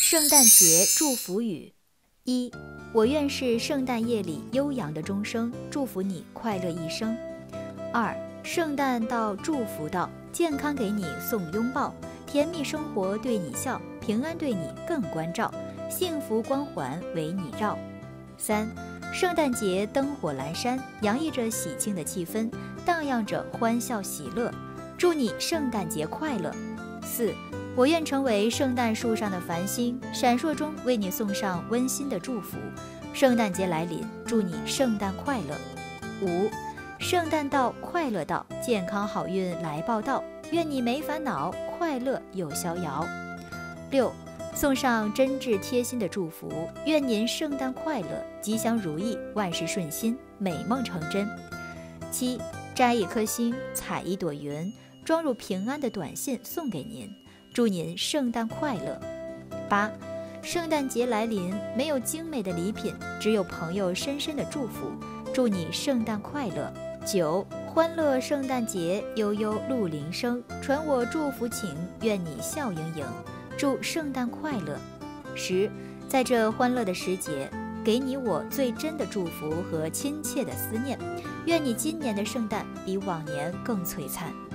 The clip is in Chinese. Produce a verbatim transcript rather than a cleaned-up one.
圣诞节祝福语：一，我愿是圣诞夜里悠扬的钟声，祝福你快乐一生。二，圣诞到，祝福到，健康给你送拥抱，甜蜜生活对你笑，平安对你更关照，幸福光环围你绕。三，圣诞节灯火阑珊，洋溢着喜庆的气氛，荡漾着欢笑喜乐，祝你圣诞节快乐。四，我愿成为圣诞树上的繁星，闪烁中为你送上温馨的祝福。圣诞节来临，祝你圣诞快乐。五，圣诞到，快乐到，健康好运来报道，愿你没烦恼，快乐又逍遥。六，送上真挚贴心的祝福，愿您圣诞快乐，吉祥如意，万事顺心，美梦成真。七，摘一颗星，采一朵云，装入平安的短信送给您，祝您圣诞快乐。八，圣诞节来临，没有精美的礼品，只有朋友深深的祝福，祝你圣诞快乐。九，欢乐圣诞节，悠悠鹿铃声，传我祝福情，愿你笑盈盈，祝圣诞快乐。十，在这欢乐的时节，给你我最真的祝福和亲切的思念，愿你今年的圣诞比往年更璀璨。